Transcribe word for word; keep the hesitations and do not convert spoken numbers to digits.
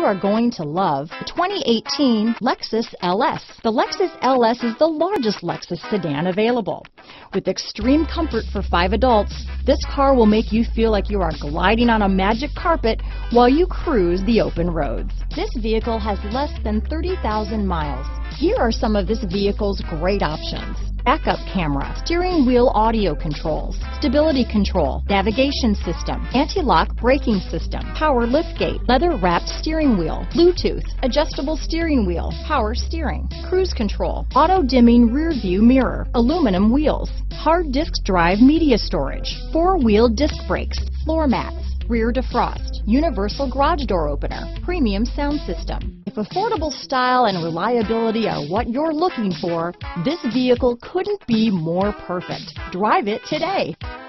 are going to love the twenty eighteen Lexus L S. The Lexus L S is the largest Lexus sedan available. With extreme comfort for five adults, this car will make you feel like you are gliding on a magic carpet while you cruise the open roads. This vehicle has less than thirty thousand miles. Here are some of this vehicle's great options: backup camera, steering wheel audio controls, stability control, navigation system, anti-lock braking system, power liftgate, leather-wrapped steering wheel, Bluetooth, adjustable steering wheel, power steering, cruise control, auto-dimming rear view mirror, aluminum wheels, hard disk drive media storage, four-wheel disc brakes, floor mats, rear defrost, universal garage door opener, premium sound system. If affordable style and reliability are what you're looking for, this vehicle couldn't be more perfect. Drive it today.